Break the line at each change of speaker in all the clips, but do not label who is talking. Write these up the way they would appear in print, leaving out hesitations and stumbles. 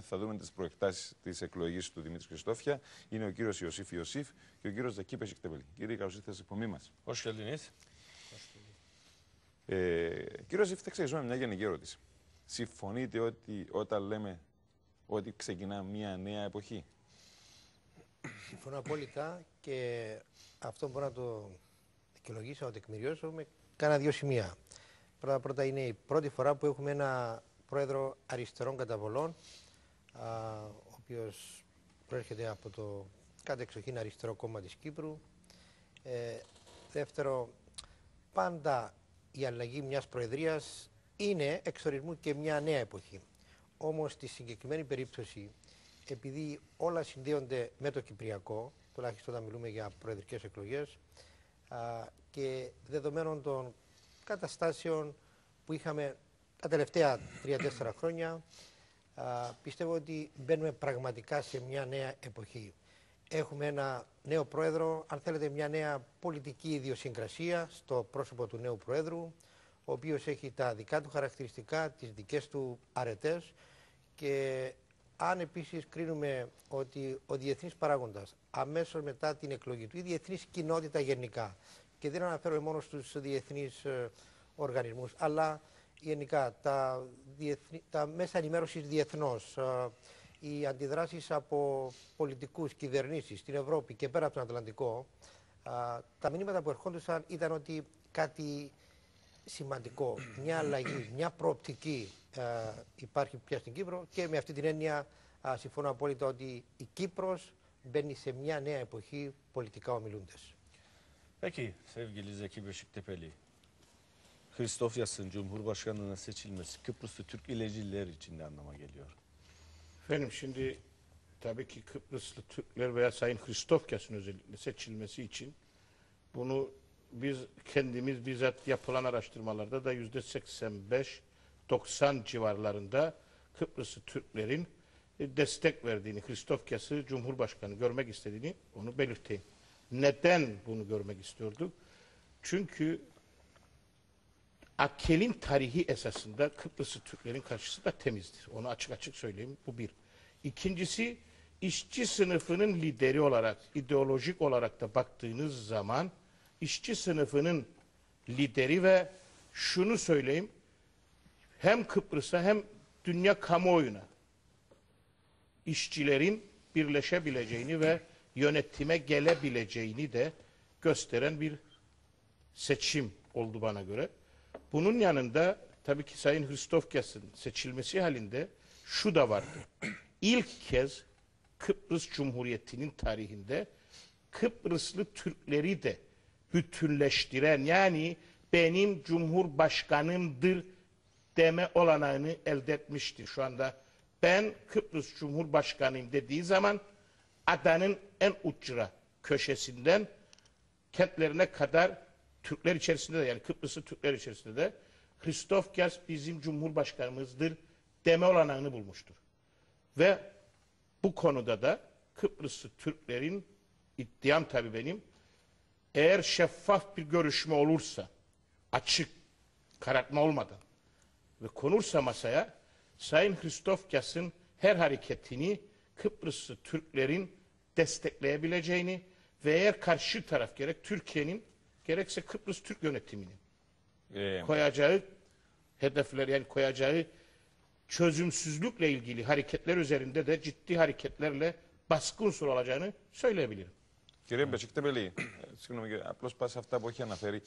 θα δούμε τις προεκτάσεις της εκλογής του Δημήτρη Χριστόφια είναι ο κύριος Ιωσήφ Ιωσήφ και ο κύριος Ζακί Πεσικτεβέλη. Κύριε, καλώς ήρθατε στην εκπομπή μας.
Hoş geldiniz.
Κύριε Ιωσήφ, θα ξεκινήσουμε μια γενική ερώτηση. Συμφωνείτε ότι όταν λέμε ότι ξεκινά μια νέα εποχή?
Συμφωνώ απόλυτα και αυτό μπορώ να το δικαιολογήσω, να το τεκμηριώσω με κάνα δύο σημεία. Πρώτα είναι η πρώτη φορά που έχουμε ένα πρόεδρο αριστερών καταβολών, ο οποίος προέρχεται από το κατεξοχήν αριστερό κόμμα της Κύπρου. Δεύτερο, πάντα η αλλαγή μιας προεδρίας είναι εξορισμού και μια νέα εποχή. Όμως στη συγκεκριμένη περίπτωση, επειδή όλα συνδέονται με το Κυπριακό, τουλάχιστον όταν μιλούμε για προεδρικές εκλογές, και δεδομένων των καταστάσεων που είχαμε τα τελευταία 3-4 χρόνια, πιστεύω ότι μπαίνουμε πραγματικά σε μια νέα εποχή. Έχουμε ένα νέο πρόεδρο, αν θέλετε μια νέα πολιτική ιδιοσυγκρασία στο πρόσωπο του νέου πρόεδρου, ο οποίος έχει τα δικά του χαρακτηριστικά, τις δικές του αρετές, και αν επίσης κρίνουμε ότι ο διεθνής παράγοντας αμέσως μετά την εκλογή του, η διεθνής κοινότητα γενικά, και δεν αναφέρομαι μόνο στους διεθνείς οργανισμούς, αλλά γενικά τα μέσα ενημέρωσης διεθνώς, οι αντιδράσεις από πολιτικούς, κυβερνήσεις στην Ευρώπη και πέρα από τον Ατλαντικό, τα μηνύματα που ερχόντουσαν ήταν ότι κάτι σημαντικό, μια αλλαγή, μια προοπτική υπάρχει πια στην Κύπρο, και με αυτή την έννοια συμφωνώ απόλυτα ότι η Κύπρος μπαίνει σε μια νέα εποχή πολιτικά ομιλούντες.
Peki sevgili Zeki Beşiktepe'li, Christofyas'ın Cumhurbaşkanlığına seçilmesi Kıbrıslı Türk ileciler için ne anlama geliyor?
Efendim şimdi tabii ki Kıbrıslı Türkler veya Sayın Christofyas'ın özellikle seçilmesi için bunu biz kendimiz bizzat yapılan araştırmalarda da %85-90 civarlarında Kıbrıslı Türklerin destek verdiğini, Christofyas'ı Cumhurbaşkanı görmek istediğini onu belirteyim. Neden bunu görmek istiyorduk? Çünkü Akkel'in tarihi esasında Kıbrıslı Türklerin karşısında temizdir. Onu açık açık söyleyeyim. Bu bir. İkincisi, işçi sınıfının lideri olarak, ideolojik olarak da baktığınız zaman işçi sınıfının lideri ve şunu söyleyeyim, hem Kıbrıs'a hem dünya kamuoyuna işçilerin birleşebileceğini ve yönetime gelebileceğini de gösteren bir seçim oldu bana göre. Bunun yanında tabii ki Sayın Christofyas'ın seçilmesi halinde şu da vardı. İlk kez Kıbrıs Cumhuriyeti'nin tarihinde Kıbrıslı Türkleri de bütünleştiren, yani benim Cumhurbaşkanımdır deme olanağını elde etmiştir. Şu anda ben Kıbrıs Cumhurbaşkanıyım dediği zaman adanın en uçra köşesinden kentlerine kadar Türkler içerisinde de, yani Kıbrıslı Türkler içerisinde de Christofyas bizim Cumhurbaşkanımızdır deme olanağını bulmuştur. Ve bu konuda da Kıbrıslı Türklerin, iddiam tabii benim, eğer şeffaf bir görüşme olursa, açık, karartma olmadan ve konursa masaya, Sayın Christofyas'ın her hareketini Kıbrıslı Türklerin destekleyebileceğini ve eğer karşı taraf gerek Türkiye'nin gerekse Kıbrıs Türk yönetiminin koyacağı hedefler, yani koyacağı çözümsüzlükle ilgili hareketler üzerinde de ciddi hareketlerle baskı unsuru olacağını söyleyebilirim.
Κύριε Μπεσικτεβέλη, συγγνώμη, απλώς πάσα σε αυτά που έχει αναφέρει.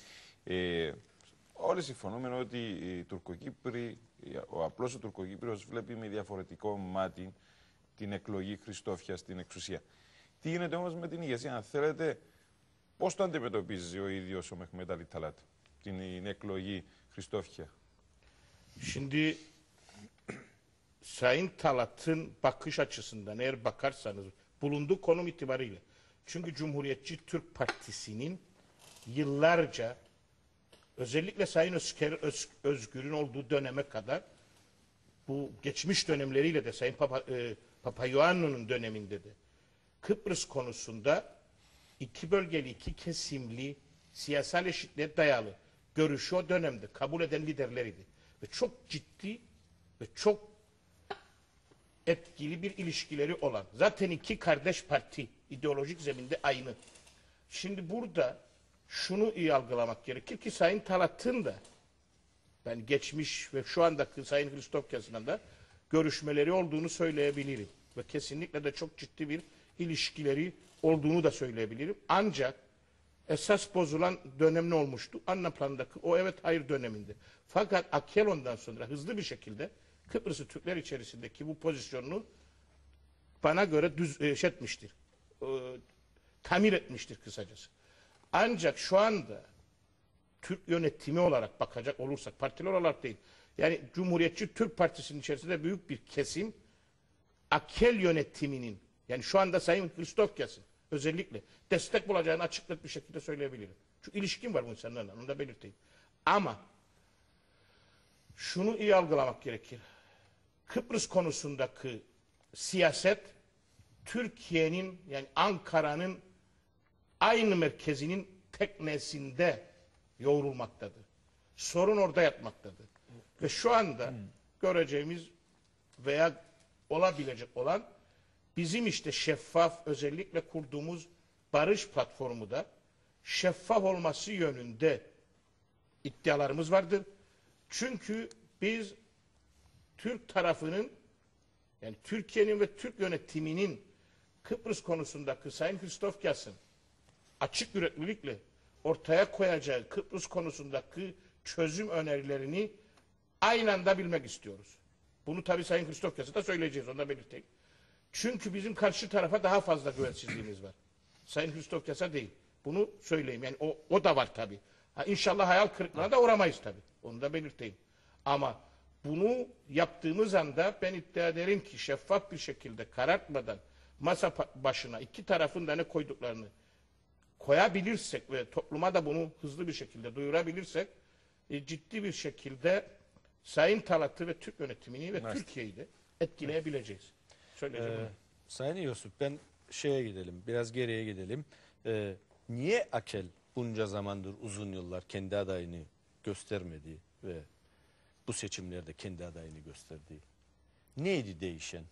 Όλοι συμφωνούμε ότι οι Τουρκοκύπροι, ο απλός ο Τουρκοκύπριος βλέπει με διαφορετικό μάτι την εκλογή Χριστόφια στην εξουσία. Τι γίνεται όμως με την ηγεσία, αν θέλετε, πώς το αντιμετωπίζει ο ίδιος ο Μεχμέτ Αλι Ταλάτ, την εκλογή Χριστόφια?
Şimdi Sayın Talat'ın bakış açısından eğer bakarsanız bulunduğu konum itibariyle, çünkü Cumhuriyetçi Türk Partisi'nin yıllarca, özellikle Sayın Özgür'ün olduğu döneme kadar, bu geçmiş dönemleriyle de Sayın Papaioanou'nun döneminde de Kıbrıs konusunda iki bölgeli, iki kesimli, siyasal eşitliğe dayalı görüşü o dönemde kabul eden liderleriydi. Ve çok ciddi ve çok etkili bir ilişkileri olan. Zaten iki kardeş parti ideolojik zeminde aynı. Şimdi burada şunu iyi algılamak gerekir ki Sayın Talat'ın da ben geçmiş ve şu andaki Sayın Christofyas'la da görüşmeleri olduğunu söyleyebilirim. Ve kesinlikle de çok ciddi bir ilişkileri olduğunu da söyleyebilirim. Ancak esas bozulan dönem ne olmuştu? Anna Plan'daki o evet hayır döneminde. Fakat Akelon'dan sonra hızlı bir şekilde Kıbrıs'ı Türkler içerisindeki bu pozisyonunu bana göre etmiştir. Tamir etmiştir kısacası. Ancak şu anda Türk yönetimi olarak bakacak olursak, partiler olarak değil, yani Cumhuriyetçi Türk Partisi'nin içerisinde büyük bir kesim Akel yönetiminin, yani şu anda Sayın Christofyas'ın özellikle destek bulacağını açık net bir şekilde söyleyebilirim. Çünkü ilişkim var bu insanlarla, onu da belirteyim. Ama şunu iyi algılamak gerekir. Kıbrıs konusundaki siyaset Türkiye'nin, yani Ankara'nın aynı merkezinin teknesinde yoğrulmaktadır. Sorun orada yatmaktadır. Ve şu anda göreceğimiz veya olabilecek olan bizim işte şeffaf, özellikle kurduğumuz barış platformu da şeffaf olması yönünde iddialarımız vardır. Çünkü biz Türk tarafının, yani Türkiye'nin ve Türk yönetiminin Kıbrıs konusundaki Sayın Christofyas'ın açık yüreklilikle ortaya koyacağı Kıbrıs konusundaki çözüm önerilerini aynı anda bilmek istiyoruz. Bunu tabii Sayın Christofyas'a da söyleyeceğiz, onu da belirteyim. Çünkü bizim karşı tarafa daha fazla güvensizliğimiz var. Sayın Christofyas'a değil. Bunu söyleyeyim. Yani o da var tabii. İnşallah hayal kırıklığına da uğramayız tabii. Onu da belirteyim. Ama bunu yaptığımız anda ben iddia ederim ki şeffaf bir şekilde karartmadan masa başına iki tarafın da ne koyduklarını koyabilirsek ve topluma da bunu hızlı bir şekilde duyurabilirsek ciddi bir şekilde Sayın Talat'ı ve Türk yönetimini ve Türkiye'yi de etkileyebileceğiz. Söyleyeceğim.
Sayın Yusuf, ben şeye gidelim, biraz geriye gidelim. Niye Akel bunca zamandır, uzun yıllar kendi adayını göstermedi ve bu seçimlerde kendi adayını gösterdi? Neydi değişen?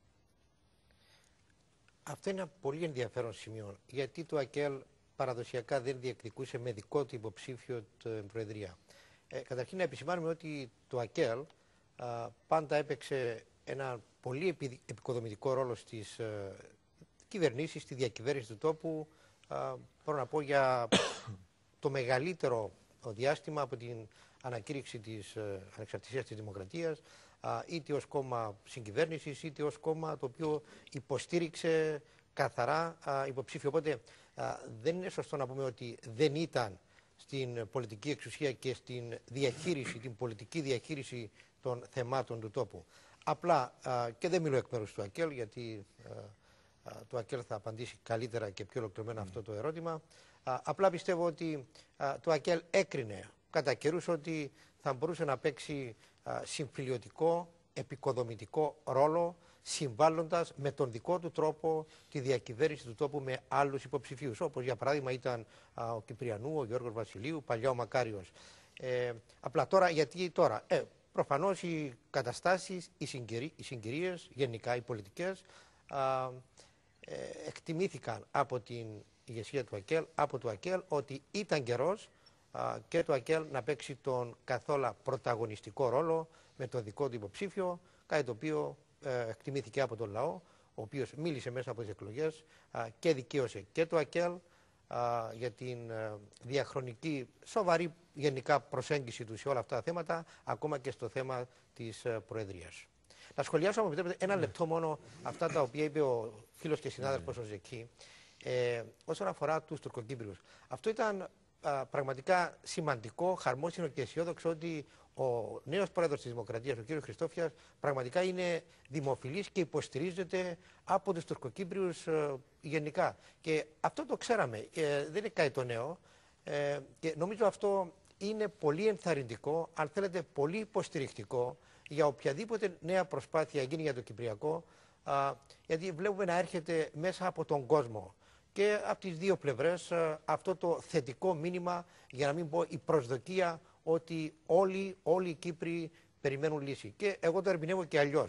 Αυτό είναι ένα πολύ ενδιαφέρον σημείο, γιατί το ΑΚΕΛ παραδοσιακά δεν διεκδικούσε με δικό του υποψήφιο την Προεδρία. Καταρχήν να επισημάνουμε ότι το ΑΚΕΛ πάντα έπαιξε ένα πολύ επικοδομητικό ρόλο στις κυβερνήσεις, στη διακυβέρνηση του τόπου, μπορώ να πω για το μεγαλύτερο διάστημα από την ανακήρυξη της ανεξαρτησίας της δημοκρατίας, είτε ως κόμμα συγκυβέρνησης, είτε ως κόμμα το οποίο υποστήριξε καθαρά υποψήφιο. Οπότε δεν είναι σωστό να πούμε ότι δεν ήταν στην πολιτική εξουσία και στην διαχείριση, την πολιτική διαχείριση των θεμάτων του τόπου. Απλά, και δεν μιλώ εκ μέρους του ΑΚΕΛ, γιατί το ΑΚΕΛ θα απαντήσει καλύτερα και πιο ολοκληρωμένα αυτό το ερώτημα. Απλά πιστεύω ότι το ΑΚΕΛ έκρινε κατά καιρούς ότι θα μπορούσε να παίξει συμφιλιωτικό, επικοδομητικό ρόλο, συμβάλλοντας με τον δικό του τρόπο τη διακυβέρνηση του τόπου με άλλους υποψηφίους, όπως για παράδειγμα ήταν ο Κυπριανού, ο Γιώργος Βασιλείου, παλιά ο Μακάριος. Απλά τώρα, γιατί τώρα, προφανώς οι καταστάσεις, οι συγκυρίες, γενικά οι πολιτικές, εκτιμήθηκαν από την ηγεσία του ΑΚΕΛ, από το ΑΚΕΛ, ότι ήταν καιρός και το ΑΚΕΛ να παίξει τον καθόλου πρωταγωνιστικό ρόλο με τον δικό του υποψήφιο, κάτι το οποίο εκτιμήθηκε από τον λαό, ο οποίος μίλησε μέσα από τις εκλογές και δικαίωσε και το ΑΚΕΛ για την διαχρονική, σοβαρή γενικά προσέγγιση του σε όλα αυτά τα θέματα, ακόμα και στο θέμα της Προεδρίας. Να σχολιάσω, αν μου επιτρέπετε, ένα λεπτό μόνο αυτά τα οποία είπε ο φίλος και συνάδελφος ο Ζεκή, όσον αφορά τους Τουρκοκύπριους. Αυτό ήταν πραγματικά σημαντικό, χαρμόσυνο και αισιόδοξο ότι ο νέος πρόεδρος της Δημοκρατίας, ο κ. Χριστόφιας, πραγματικά είναι δημοφιλής και υποστηρίζεται από τους Τουρκοκύπριους γενικά. Και αυτό το ξέραμε, δεν είναι κάτι το νέο και νομίζω αυτό είναι πολύ ενθαρρυντικό, αν θέλετε πολύ υποστηρικτικό για οποιαδήποτε νέα προσπάθεια γίνει για το Κυπριακό, γιατί βλέπουμε να έρχεται μέσα από τον κόσμο και από τις δύο πλευρές αυτό το θετικό μήνυμα, για να μην πω η προσδοκία, ότι όλοι οι Κύπροι περιμένουν λύση. Και εγώ το ερμηνεύω και αλλιώς.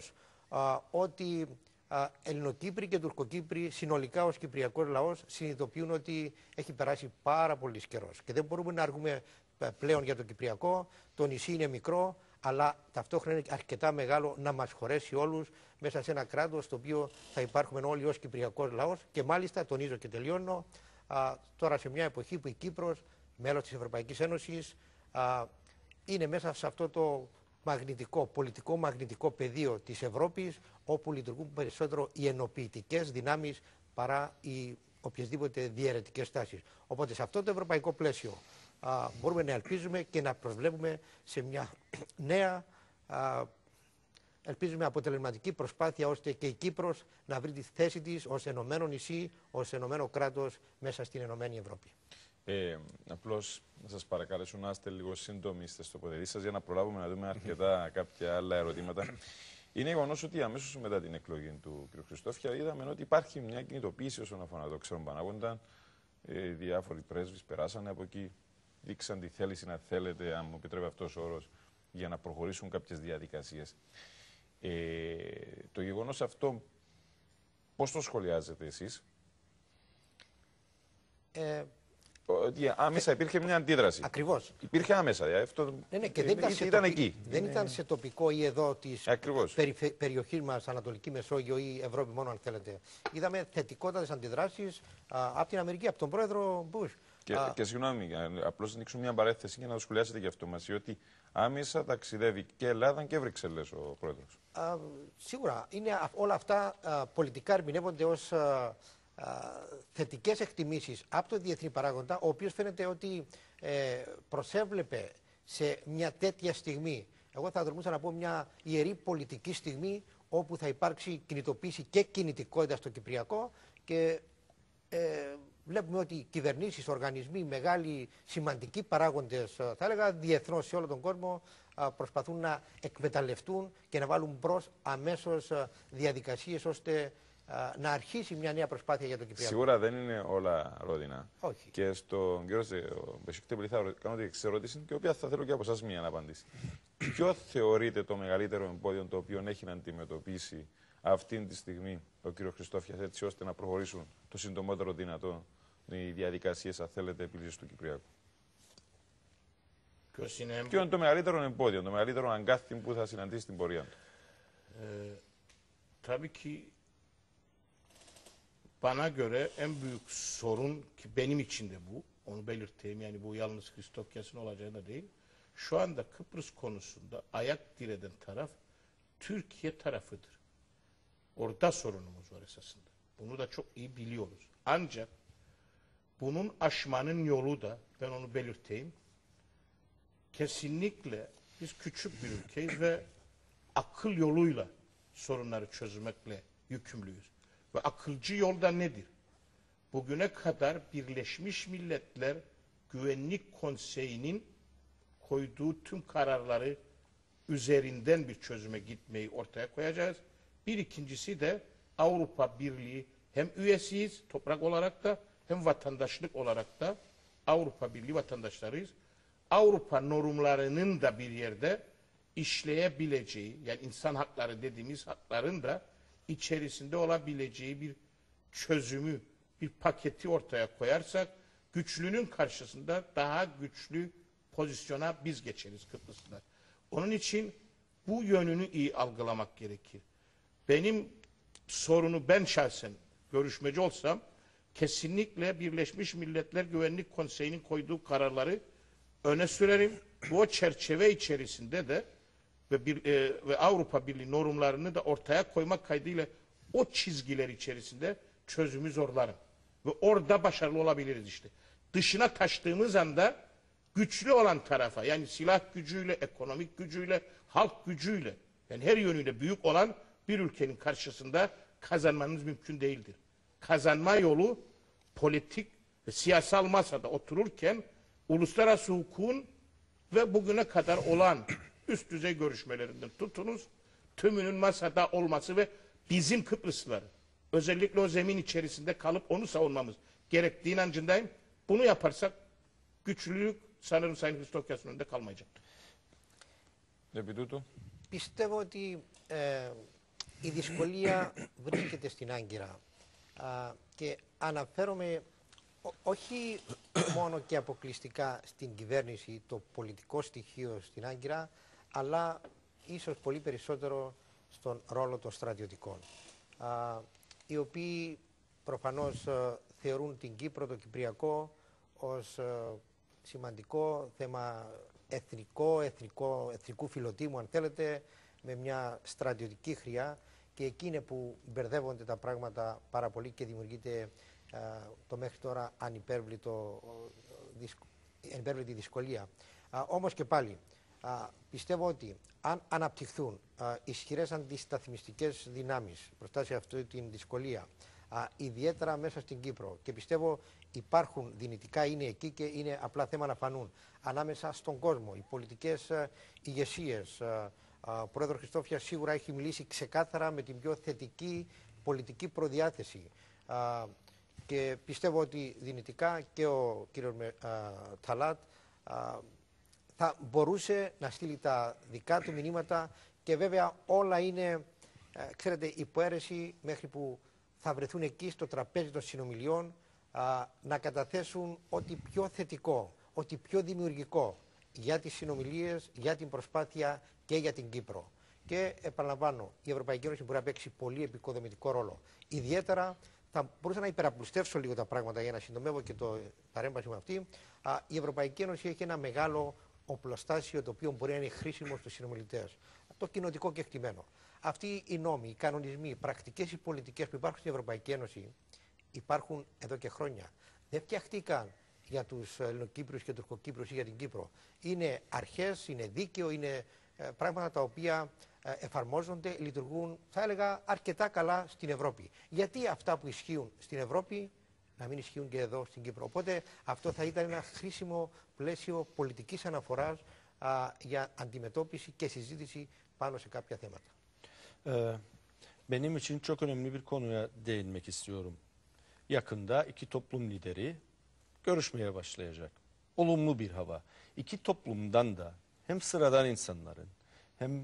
ότι Ελληνοκύπροι και Τουρκοκύπροι συνολικά ως Κυπριακός λαός συνειδητοποιούν ότι έχει περάσει πάρα πολύ καιρός και δεν μπορούμε να αργούμε πλέον για το Κυπριακό. Το νησί είναι μικρό, αλλά ταυτόχρονα είναι αρκετά μεγάλο να μας χωρέσει όλους μέσα σε ένα κράτος στο οποίο θα υπάρχουμε όλοι ως Κυπριακός λαός και μάλιστα, τονίζω και τελειώνω, τώρα σε μια εποχή που η Κύπρος, μέλος της Ευρωπαϊκής Ένωσης, είναι μέσα σε αυτό το πολιτικό μαγνητικό πεδίο της Ευρώπης, όπου λειτουργούν περισσότερο οι ενοποιητικές δυνάμεις παρά οι οποιασδήποτε διαιρετικές τάσεις. Οπότε σε αυτό το ευρωπαϊκό πλαίσιο μπορούμε να ελπίζουμε και να προσβλέπουμε σε μια νέα, ελπίζουμε αποτελεσματική προσπάθεια ώστε και η Κύπρος να βρει τη θέση της ως ενωμένο νησί, ως ενωμένο κράτος μέσα στην ενωμένη Ευρώπη.
Απλώς να σας παρακαλέσω να είστε λίγο σύντομοι στις τοποθετήσεις σας για να προλάβουμε να δούμε αρκετά κάποια άλλα ερωτήματα. Είναι γεγονός ότι αμέσως μετά την εκλογή του κ. Χριστόφια είδαμε ότι υπάρχει μια κινητοποίηση όσον αφορά το ξένο παράγοντα. Διάφοροι πρέσβεις περάσανε από εκεί, δείξαν τη θέληση, να θέλετε, αν μου επιτρέπει αυτός ο όρος, για να προχωρήσουν κάποιες διαδικασίες. Το γεγονός αυτό, πώς το σχολιάζετε εσείς? Ότι άμεσα υπήρχε μια αντίδραση.
Ακριβώς.
Υπήρχε άμεσα. Αυτό
και δεν
ήταν εκεί.
Δεν ήταν σε τοπικό ή εδώ της περιοχής μας, Ανατολική Μεσόγειο ή Ευρώπη μόνο, αν θέλετε. Είδαμε θετικότατες αντιδράσεις από την Αμερική, από τον πρόεδρο Μπούς.
Και συγγνώμη, απλώς ανοίξουμε μια παρέθεση για να το σχολιάσετε για αυτό μαζί, ότι άμεσα ταξιδεύει και Ελλάδα και Βρυξέλλες ο πρόεδρος.
Σίγουρα. Όλα αυτά πολιτικά ερμηνεύονται ως θετικές εκτιμήσεις από το διεθνή παράγοντα, ο οποίος φαίνεται ότι προσέβλεπε σε μια τέτοια στιγμή, εγώ θα τολμούσα να πω μια ιερή πολιτική στιγμή, όπου θα υπάρξει κινητοποίηση και κινητικότητα στο Κυπριακό και βλέπουμε ότι κυβερνήσεις, οργανισμοί, μεγάλοι σημαντικοί παράγοντες, θα έλεγα διεθνώς σε όλο τον κόσμο, προσπαθούν να εκμεταλλευτούν και να βάλουν μπρος αμέσως διαδικασίες ώστε να αρχίσει μια νέα προσπάθεια για το Κυπριακό.
Σίγουρα δεν είναι όλα ρόδινα.
Όχι.
Και στον κύριο Μπεσικτέπολη θα κάνω την εξής ερώτηση, και η οποία θα θέλω και από εσάς μία να απαντήσει. Ποιο θεωρείτε το μεγαλύτερο εμπόδιο το οποίο έχει να αντιμετωπίσει αυτή τη στιγμή ο κύριο Χριστόφιας, έτσι ώστε να προχωρήσουν το συντομότερο δυνατό οι διαδικασίες, αν θέλετε, επίλυσης του Κυπριακού? Ποιο είναι το μεγαλύτερο εμπόδιο, το μεγαλύτερο αγκάθι που θα συναντήσει στην πορεία του?
Tabii ki bana göre en büyük sorun, ki benim için de bu, onu belirteyim, yani bu yalnız Christofias'ın olacağı da değil. Şu anda Kıbrıs konusunda ayak direden taraf Türkiye tarafıdır. Orada sorunumuz var esasında. Bunu da çok iyi biliyoruz. Ancak bunun aşmanın yolu da, ben onu belirteyim, kesinlikle biz küçük bir ülkeyiz ve akıl yoluyla sorunları çözmekle yükümlüyüz. Ve akılcı yol da nedir? Bugüne kadar Birleşmiş Milletler Güvenlik Konseyi'nin koyduğu tüm kararları üzerinden bir çözüme gitmeyi ortaya koyacağız. Bir ikincisi de Avrupa Birliği, hem üyesiyiz toprak olarak da hem vatandaşlık olarak da Avrupa Birliği vatandaşlarıyız. Avrupa normlarının da bir yerde işleyebileceği, yani insan hakları dediğimiz hakların da içerisinde olabileceği bir çözümü, bir paketi ortaya koyarsak, güçlünün karşısında daha güçlü pozisyona biz geçeriz Kıbrıslılar. Onun için bu yönünü iyi algılamak gerekir. Benim sorunu, ben şahsen görüşmeci olsam, kesinlikle Birleşmiş Milletler Güvenlik Konseyi'nin koyduğu kararları öne sürerim. Bu çerçeve içerisinde de ve Avrupa Birliği normlarını da ortaya koymak kaydıyla o çizgiler içerisinde çözümü zorlarım. Ve orada başarılı olabiliriz işte. Dışına taştığımız anda güçlü olan tarafa, yani silah gücüyle, ekonomik gücüyle, halk gücüyle, yani her yönüyle büyük olan bir ülkenin karşısında kazanmanız mümkün değildir. Kazanma yolu politik ve siyasal masada otururken uluslararası hukukun ve bugüne kadar olan üst düzey görüşmelerinden tutunuz, tümünün masada olması ve bizim Kıbrıslıların özellikle o zemin içerisinde kalıp onu savunmamız gerektiği inancındayım. Bunu yaparsak güçlülük sanırım Sayın Χριστόφιασ'ın önünde kalmayacaktır.
Πιστεύω ότι η δυσκολία βρίσκεται στην Άγκυρα και αναφέρομαι όχι μόνο και αποκλειστικά στην κυβέρνηση, το πολιτικό στοιχείο στην Άγκυρα, αλλά ίσως πολύ περισσότερο στον ρόλο των στρατιωτικών, οι οποίοι προφανώς θεωρούν την Κύπρο, το Κυπριακό, ως σημαντικό θέμα εθνικού φιλοτήμου, αν θέλετε, με μια στρατιωτική χρειά, και εκεί είναι που μπερδεύονται τα πράγματα πάρα πολύ και δημιουργείται το μέχρι τώρα ανυπέρβλητη δυσκολία. Όμως και πάλι, πιστεύω ότι αν αναπτυχθούν ισχυρές αντισταθμιστικές δυνάμεις μπροστά σε αυτή την δυσκολία, ιδιαίτερα μέσα στην Κύπρο, και πιστεύω υπάρχουν δυνητικά, είναι εκεί και είναι απλά θέμα να φανούν ανάμεσα στον κόσμο, οι πολιτικές ηγεσίες. Ο πρόεδρος Χριστόφιας σίγουρα έχει μιλήσει ξεκάθαρα με την πιο θετική πολιτική προδιάθεση και πιστεύω ότι δυνητικά και ο κύριος Ταλάτ θα μπορούσε να στείλει τα δικά του μηνύματα, και βέβαια όλα είναι, ξέρετε, υποαίρεση μέχρι που θα βρεθούν εκεί στο τραπέζι των συνομιλιών να καταθέσουν ό,τι πιο θετικό, ό,τι πιο δημιουργικό για τις συνομιλίες, για την προσπάθεια και για την Κύπρο. Και επαναλαμβάνω, η Ευρωπαϊκή Ένωση μπορεί να παίξει πολύ επικοδομητικό ρόλο. Ιδιαίτερα θα μπορούσα να υπεραπλουστεύσω λίγο τα πράγματα για να συντομεύω και το παρέμβαση με αυτή. Η Ευρωπαϊκή Ένωση έχει ένα μεγάλο οπλοστάσιο το οποίο μπορεί να είναι χρήσιμο στους συνομιλητές. Το κοινοτικό κεκτημένο. Αυτοί οι νόμοι, οι κανονισμοί, οι πρακτικές, οι πολιτικές που υπάρχουν στην Ευρωπαϊκή Ένωση υπάρχουν εδώ και χρόνια. Δεν φτιαχτήκαν για τους Ελληνοκύπριους και Τουρκοκύπριους ή για την Κύπρο. Είναι αρχές, είναι δίκαιο, είναι πράγματα τα οποία εφαρμόζονται, λειτουργούν, θα έλεγα, αρκετά καλά στην Ευρώπη. Γιατί αυτά που ισχύουν στην Ευρώπη να μην ισχύουν και εδώ στην Κύπρο? Οπότε αυτό θα ήταν ένα χρήσιμο πλαίσιο πολιτικής αναφοράς για αντιμετώπιση και συζήτηση πάνω σε κάποια θέματα.
Benim için çok önemli bir konuya değinmek istiyorum. Yakında iki toplum lideri görüşmeye başlayacak. Olumlu bir hava. İki toplumdan da hem sıradan insanların hem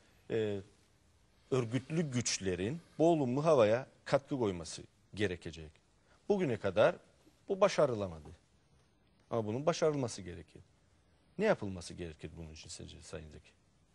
örgütlü güçlerin bu olumlu havaya katkı koyması gerekecek. Bugüne kadar bu başarılamadı. Ama bunun başarılması gerekir. Ne yapılması gerekir bunun için sizce Sayın Zeki?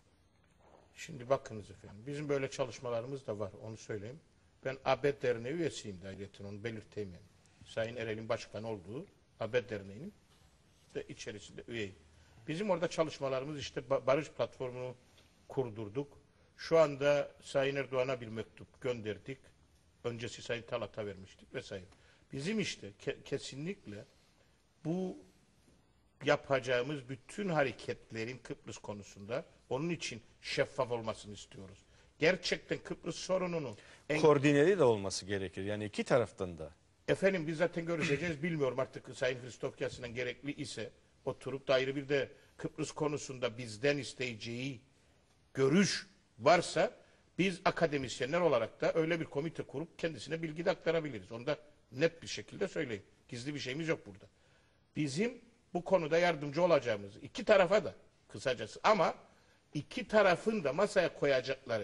Şimdi bakınız efendim, bizim böyle çalışmalarımız da var, onu söyleyeyim. Ben ABD Derneği üyesiyim de ayrıca, onu belirteyim yani. Sayın Erel'in başkan olduğu ABD Derneği'nin de içerisinde üyeyim. Bizim orada çalışmalarımız işte barış platformunu kurdurduk. Şu anda Sayın Erdoğan'a bir mektup gönderdik. Öncesi Sayın Talat'a vermiştik vesaire. Bizim işte kesinlikle bu yapacağımız bütün hareketlerin Kıbrıs konusunda onun için şeffaf olmasını istiyoruz. Gerçekten Kıbrıs sorununu
Koordineli de olması gerekir. Yani iki taraftan da.
efendim biz zaten görüşeceğiz. Bilmiyorum artık Sayın Christofyas'ın gerekli ise oturup da ayrı bir de Kıbrıs konusunda bizden isteyeceği görüş varsa biz akademisyenler olarak da öyle bir komite kurup kendisine bilgi de aktarabiliriz. Onu da net bir şekilde söyleyeyim. Gizli bir şeyimiz yok burada. Bizim bu konuda yardımcı olacağımız iki tarafa da kısacası, ama iki tarafın da masaya koyacakları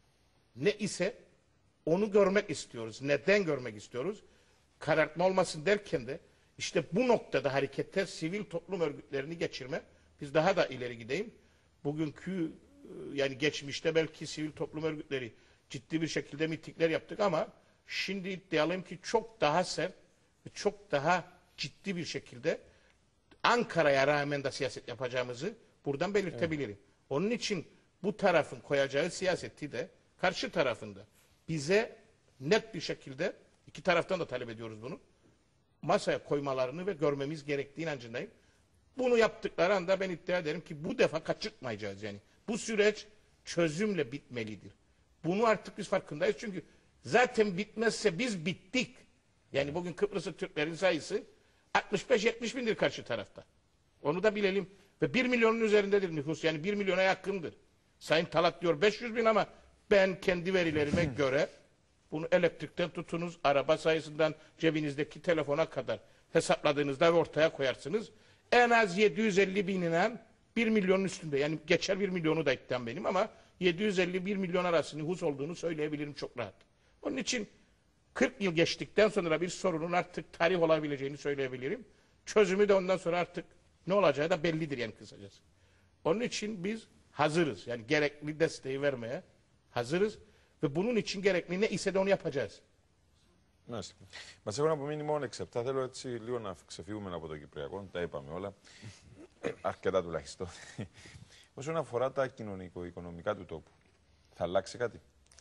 ne ise onu görmek istiyoruz. Neden görmek istiyoruz? Karartma olmasın derken de işte bu noktada harekette sivil toplum örgütlerini geçirme. Biz daha da ileri gideyim. Bugünkü yani geçmişte belki sivil toplum örgütleri ciddi bir şekilde mitingler yaptık ama şimdi iddialıyım ki çok daha sert ve çok daha ciddi bir şekilde Ankara'ya rağmen de siyaset yapacağımızı buradan belirtebilirim. Evet. Onun için bu tarafın koyacağı siyaseti de karşı tarafında bize net bir şekilde, iki taraftan da talep ediyoruz bunu, masaya koymalarını ve görmemiz gerektiği inancındayım. Bunu yaptıkları anda ben iddia ederim ki bu defa kaçırtmayacağız yani. Bu süreç çözümle bitmelidir. Bunu artık biz farkındayız çünkü zaten bitmezse biz bittik. Yani bugün Kıbrıs'ta Türklerin sayısı 65-70 bindir karşı tarafta. Onu da bilelim. Ve 1 milyonun üzerindedir nüfus. Yani 1 milyona yakındır. Sayın Talat diyor 500 bin ama ben kendi verilerime göre bunu elektrikten tutunuz, araba sayısından cebinizdeki telefona kadar hesapladığınızda ve ortaya koyarsınız. En az 750 bininden 1 milyonun üstünde. Yani geçer 1 milyonu da iddiam benim ama 751 milyon arası nüfus olduğunu söyleyebilirim çok rahat. Onun için 40 yıl geçtikten sonra bir sorunun artık tarih olabileceğini söyleyebilirim. Çözümü de ondan sonra artık ne olacağı da bellidir yani kısacası. Onun için biz hazırız. Yani gerekli desteği vermeye hazırız. Ve bunun için gerekli ne ise de onu yapacağız.
Μάλιστα. Μας έχουν απομείνει μόνο 6-7. Θέλω έτσι λίγο να ξεφύγουμε από το Κυπριακό. Τα είπαμε όλα. Αρκετά τουλάχιστον. Όσον αφορά τα κοινωνικο-οικονομικά του τόπου, θα αλλάξει κάτι?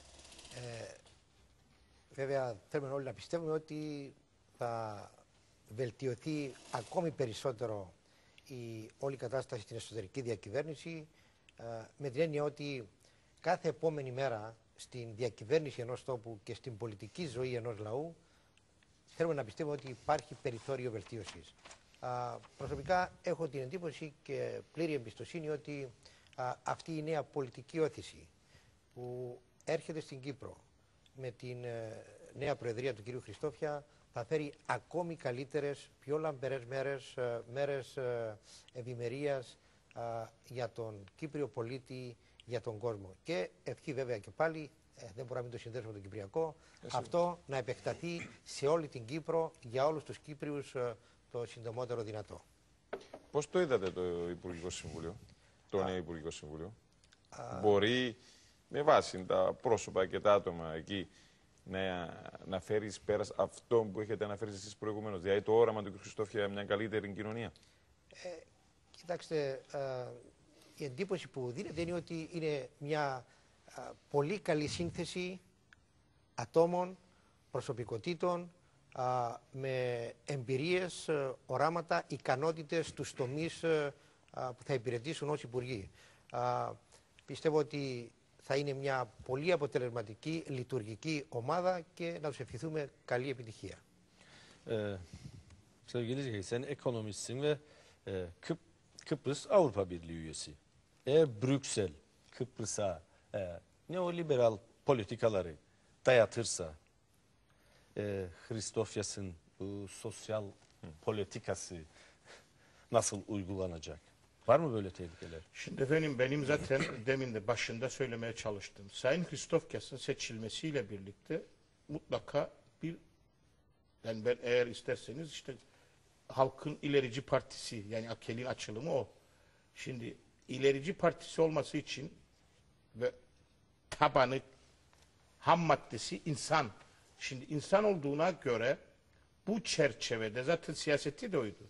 Βέβαια, θέλουμε όλοι να πιστεύουμε ότι θα βελτιωθεί ακόμη περισσότερο η όλη κατάσταση στην εσωτερική διακυβέρνηση, με την έννοια ότι κάθε επόμενη μέρα στην διακυβέρνηση ενός τόπου και στην πολιτική ζωή ενός λαού θέλουμε να πιστεύουμε ότι υπάρχει περιθώριο βελτίωσης. Προσωπικά έχω την εντύπωση και πλήρη εμπιστοσύνη ότι αυτή η νέα πολιτική όθηση που έρχεται στην Κύπρο με την νέα προεδρία του κ. Χριστόφια θα φέρει ακόμη καλύτερες, πιο λαμπερές μέρες ευημερίας για τον Κύπριο πολίτη, για τον κόσμο. Και ευχή βέβαια και πάλι, δεν μπορούμε να μην το συνδέσουμε με τον Κυπριακό, αυτό να επεκταθεί σε όλη την Κύπρο, για όλους τους Κύπριους το συντομότερο δυνατό.
Πώς το είδατε το Υπουργικό Συμβούλιο, το νέο Υπουργικό Συμβούλιο? Μπορεί με βάση τα πρόσωπα και τα άτομα εκεί να φέρει πέρα αυτό που έχετε αναφέρει εσείς προηγουμένως, δηλαδή το όραμα του κ. Χριστόφια για μια καλύτερη κοινωνία?
Κοιτάξτε, η εντύπωση που δίνεται είναι ότι είναι μια πολύ καλή σύνθεση ατόμων, προσωπικότητων, με εμπειρίες, οράματα, ικανότητες στους τομείς που θα υπηρετήσουν ως υπουργοί. Πιστεύω ότι θα είναι μια πολύ αποτελεσματική, λειτουργική ομάδα και να τους ευχηθούμε καλή επιτυχία.
Sevgili Ceyhun, sen ekonomistsin ve Kıbrıs Avrupa Birliği üyesi. Eğer Brüksel Kıbrıs'a neoliberal politikaları dayatırsa, Christofias'ın bu sosyal politikası nasıl uygulanacak? Var mı böyle tehlikeler?
Şimdi efendim benim zaten demin de başında söylemeye çalıştım. Sayın Christofias'ın seçilmesiyle birlikte mutlaka bir, yani ben eğer isterseniz işte Halkın İlerici Partisi, yani AKEL'in açılımı o. Şimdi İlerici Partisi olması için ve tabanı, ham maddesi insan. Şimdi insan olduğuna göre bu çerçevede zaten siyaseti de oydu.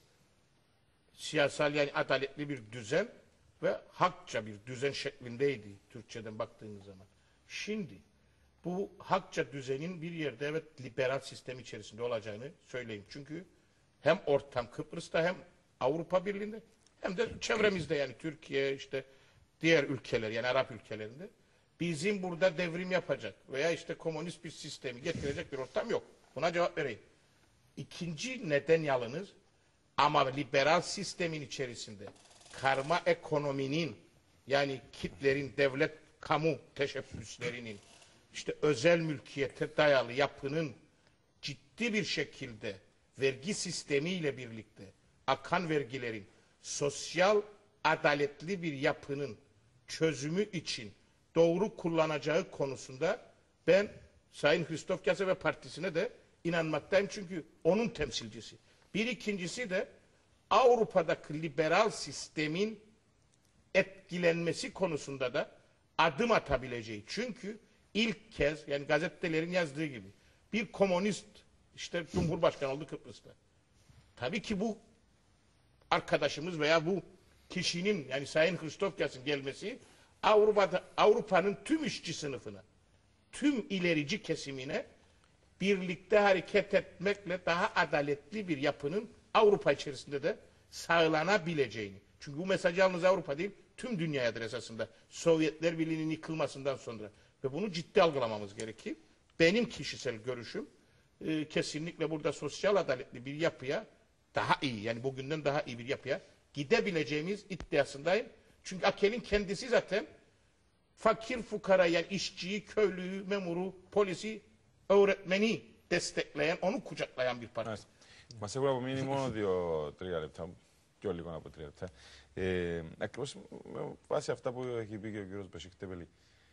Siyasal yani adaletli bir düzen ve hakça bir düzen şeklindeydi Türkçeden baktığınız zaman. Şimdi bu hakça düzenin bir yerde evet liberal sistem içerisinde olacağını söyleyeyim. Çünkü hem ortam Kıbrıs'ta hem Avrupa Birliği'nde hem de çevremizde yani Türkiye işte diğer ülkeler yani Arap ülkelerinde bizim burada devrim yapacak veya işte komünist bir sistemi getirecek bir ortam yok. Buna cevap vereyim. İkinci neden yalnız ama liberal sistemin içerisinde karma ekonominin yani kitlerin devlet kamu teşebbüslerinin işte özel mülkiyete dayalı yapının ciddi bir şekilde vergi sistemiyle birlikte akan vergilerin sosyal adaletli bir yapının çözümü için doğru kullanacağı konusunda ben Sayın Christofias'a ve partisine de inanmaktayım çünkü onun temsilcisi. Bir ikincisi de Avrupa'daki liberal sistemin etkilenmesi konusunda da adım atabileceği. Çünkü ilk kez yani gazetelerin yazdığı gibi bir komünist işte Cumhurbaşkanı oldu Kıbrıs'ta. Tabii ki bu arkadaşımız veya bu kişinin yani Sayın Christofias'ın gelmesi Avrupa'nın tüm işçi sınıfına, tüm ilerici kesimine birlikte hareket etmekle daha adaletli bir yapının Avrupa içerisinde de sağlanabileceğini. Çünkü bu mesaj yalnız Avrupa değil, tüm dünyayadır esasında. Sovyetler Birliği'nin yıkılmasından sonra. Ve bunu ciddi algılamamız gerekir. Benim kişisel görüşüm kesinlikle burada sosyal adaletli bir yapıya daha iyi yani bugünden daha iyi bir yapıya gidebileceğimiz iddiasındayım. Çünkü AKEL'in kendisi zaten fakir fukara yani işçiyi, köylüyü, memuru, polisi, öğretmeni destekleyen, onu kucaklayan bir parti.
Μας έχουν απομείνει μόνο 2-3 λεπτά, πιο λίγο από 3 λεπτά. Ακριβώς με βάση αυτά που έχει πει και ο κ. Μπεσίκτεβελη,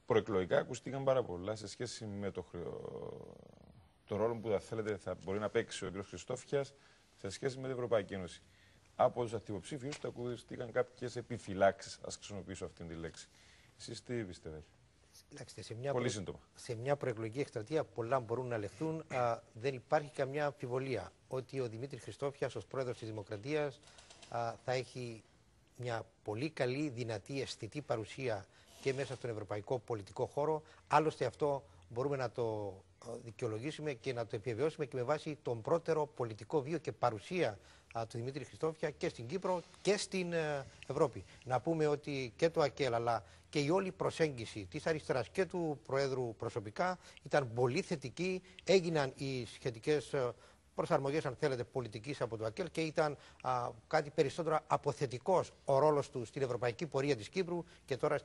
Προεκλογικά ακούστηκαν πάρα πολλά σε σχέση με το ρόλο που θα μπορεί να παίξει ο κ. Χριστόφιας σε σχέση με την Ευρωπαϊκή Ένωση. Από τους αυτοψήφιους θα ακούστηκαν κάποιες επιφυλάξεις, ας χρησιμοποιήσω αυτή τη λέξη. Εσείς τι πιστεύετε? Πολύ σύντομα.
Σε μια προεκλογική εκστρατεία πολλά μπορούν να λεχθούν. Δεν υπάρχει καμιά αμφιβολία ότι ο Δημήτρης Χριστόφιας ως πρόεδρος της Δημοκρατίας θα έχει μια πολύ καλή, δυνατή, αισθητή παρουσία και μέσα στον ευρωπαϊκό πολιτικό χώρο. Άλλωστε αυτό μπορούμε να το δικαιολογήσουμε και να το επιβεβαιώσουμε και με βάση τον πρώτερο πολιτικό βίο και παρουσία του Δημήτρη Χριστόφια και στην Κύπρο και στην Ευρώπη. Να πούμε ότι και το ΑΚΕΛ αλλά και η όλη προσέγγιση της αριστεράς και του Προέδρου προσωπικά ήταν πολύ θετική. Έγιναν οι σχετικές προσαρμογές, αν θέλετε, πολιτικής από το ΑΚΕΛ και ήταν κάτι περισσότερο αποθετικός ο ρόλος του στην ευρωπαϊκή πορεία της Κύπρου και τώρα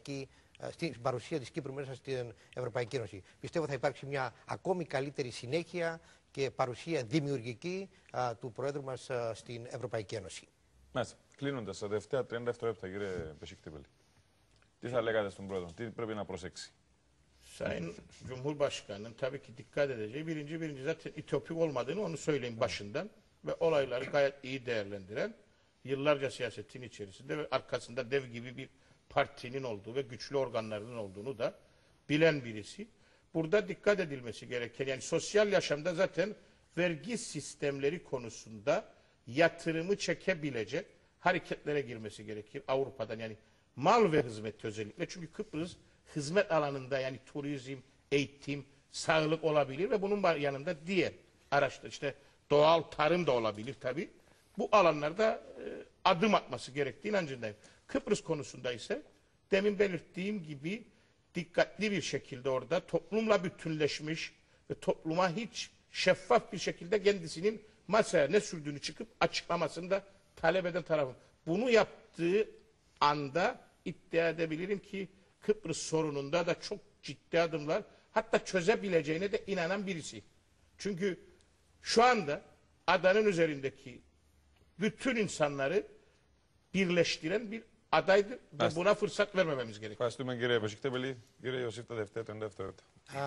στην παρουσία της Κύπρου μέσα στην Ευρωπαϊκή Ένωση. Πιστεύω θα υπάρξει μια ακόμη καλύτερη συνέχεια και παρουσία δημιουργική του Προέδρου μας στην Ευρωπαϊκή Ένωση.
Μάλιστα. Κλείνοντας, στα τελευταία 30 δευτερόλεπτα, κύριε Πεσίκτιπελη, τι θα λέγατε στον Πρόεδρο, τι πρέπει να προσέξει?
Sayın Cumhurbaşkanı'nın tabii ki dikkat edeceği birinci zaten İtopik olmadığını onu söyleyeyim başından ve olayları gayet iyi değerlendiren, yıllarca siyasetin içerisinde ve arkasında dev gibi bir partinin olduğu ve güçlü organlarının olduğunu da bilen birisi. Burada dikkat edilmesi gereken, yani sosyal yaşamda zaten vergi sistemleri konusunda yatırımı çekebilecek hareketlere girmesi gerekir Avrupa'dan, yani mal ve hizmet özellikle. Çünkü Kıbrıs hizmet alanında, yani turizm, eğitim, sağlık olabilir ve bunun yanında diğer araçlar, işte doğal tarım da olabilir tabii. Bu alanlarda adım atması gerektiği inancındayım. Kıbrıs konusunda ise demin belirttiğim gibi dikkatli bir şekilde orada toplumla bütünleşmiş ve topluma hiç şeffaf bir şekilde kendisinin masaya ne sürdüğünü çıkıp açıklamasını da talep eden tarafım. Bunu yaptığı anda iddia edebilirim ki Kıbrıs sorununda da çok ciddi adımlar, hatta çözebileceğine de inanan birisi. Çünkü şu anda adanın üzerindeki bütün insanları birleştiren bir adaydır ve buna fırsat vermememiz gerekiyor.
Ευχαριστούμε, κύριε Πεσίκτιπελη. Κύριε Ιωσήφ, τα τελευταία 30 δευτερόλεπτα.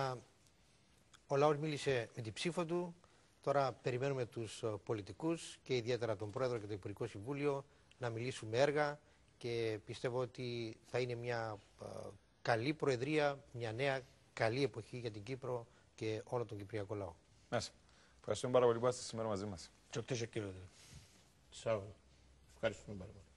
Ο λαός μίλησε με την ψήφο του. Τώρα περιμένουμε τους πολιτικούς και ιδιαίτερα τον Πρόεδρο και το Υπουργικό Συμβούλιο να μιλήσουν με έργα και πιστεύω ότι θα είναι μια καλή προεδρία, μια νέα καλή εποχή για την Κύπρο και όλο τον κυπριακό λαό.
Ευχαριστούμε πάρα πολύ που είστε σήμερα μαζί μας.
Çok teşekkür ederim.
Sağ olun. Ευχαριστούμε πάρα πολύ.